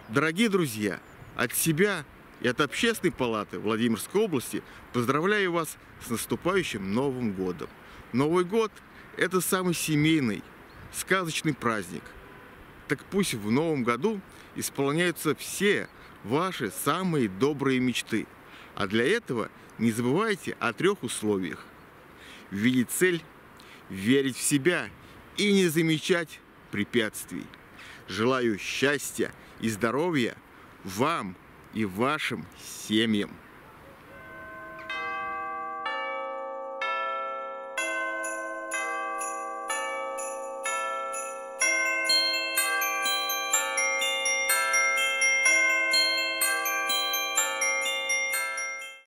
Дорогие друзья, от себя и от Общественной палаты Владимирской области поздравляю вас с наступающим Новым годом. Новый год – это самый семейный, сказочный праздник. Так пусть в Новом году исполняются все ваши самые добрые мечты. А для этого не забывайте о 3 условиях. Видеть цель, верить в себя и не замечать препятствий. Желаю счастья и здоровья вам и вашим семьям.